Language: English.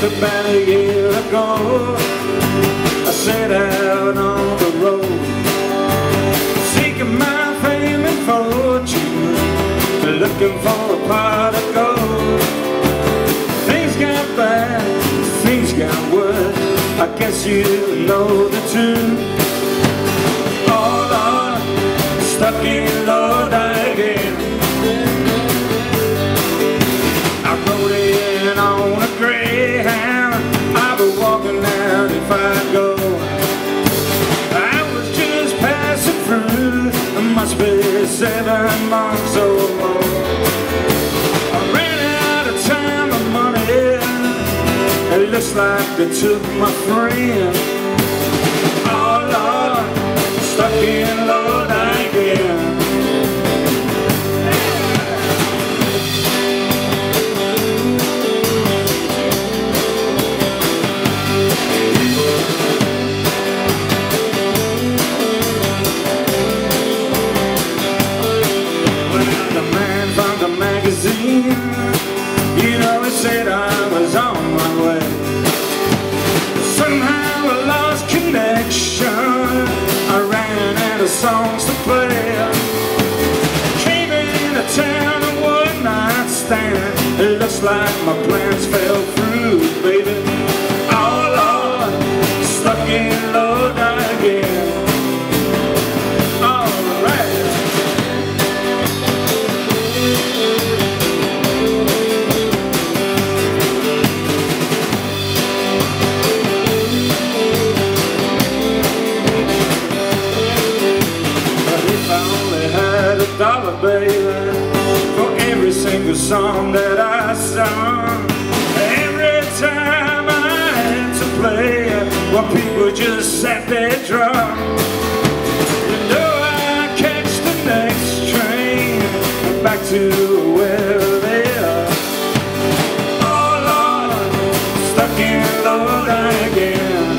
Just about a year ago, I set out on the road, seeking my fame and fortune, looking for a pot of gold. Things got bad, things got worse, I guess you know the tune. Oh Lord, stuck in Lord again. I rode in on a Greyhound, I'll be walking out if I go. I was just passing through, it must be 7 months or more. I ran out of time and money, it looks like they took my friend. Oh Lord, stuck in Lord again. You know, it said I was on my way. Somehow I lost connection, I ran out of songs to play. Came into town and would not stand, it looks like my plans fell through, baby. Oh Lord, stuck in Lord again. $1, baby, for every single song that I sung. Every time I had to play, well, people just sat there drunk. You know I catch the next train back to where they are. Oh Lord, stuck in Lord again.